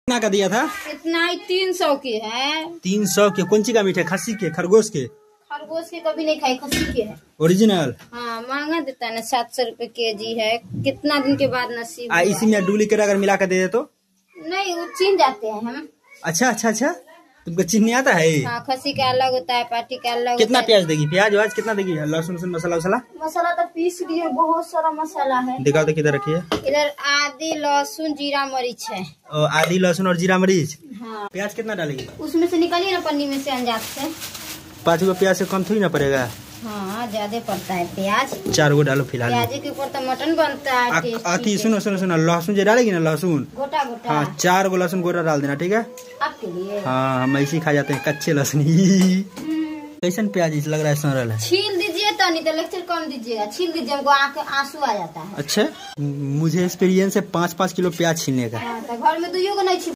कितना का दिया था? इतना ही 300 की है। 300 के? कौन सी का मीठा? खस्सी के, खरगोश के? खरगोश के कभी नहीं खाई, खस्सी के है ओरिजिनल। हाँ, महंगा देता है ना, 700 रुपए केजी है। कितना दिन के बाद नसीब हुआ। इसी में डुप्लीकेट अगर मिला कर दे दे तो? नहीं, वो चीन जाते हैं हम। अच्छा अच्छा अच्छा, तुमको चीनी आता है? हाँ, खस्सी का अलग होता है, पार्टी का अलग। कितना प्याज देगी? प्याज व्याज कितना देगी? लहसुन मसाला वसाला? मसाला तो पीस लिए, बहुत सारा मसाला है। दिखाओ तो किधर रखिए। इधर आदि लहसुन जीरा मरीच है। आदि लहसुन और जीरा मरीच। हाँ। प्याज कितना डालेगी? उसमें से निकालिए ना, पन्नी में से, अंजाद से। 5 गो प्याज से कम थोड़ी ना पड़ेगा। हाँ, ज्यादा पड़ता है प्याज। 4 गो डालो फिलहाल। प्याज के ऊपर तो मटन बनता है। आती सुनो सुनो सुनो, लहसुन जो डालेगी ना, लहसुन गोटा गोटा। हाँ, 4 गो लहसुन गोटा डाल देना, ठीक है? आपके लिए। हाँ, हम ऐसे ही खा जाते हैं, कच्चे लहसुन। कैसन प्याज लग रहा है? सड़ल है। छील दीजिए तो, नहीं तो लेक्चर कम दीजिएगा। छील दीजिए, हमको आंसू आ जाता है। अच्छा, मुझे एक्सपीरियंस है 5-5 किलो प्याज छीलने का। हाँ, तो घर में 2 को नहीं छील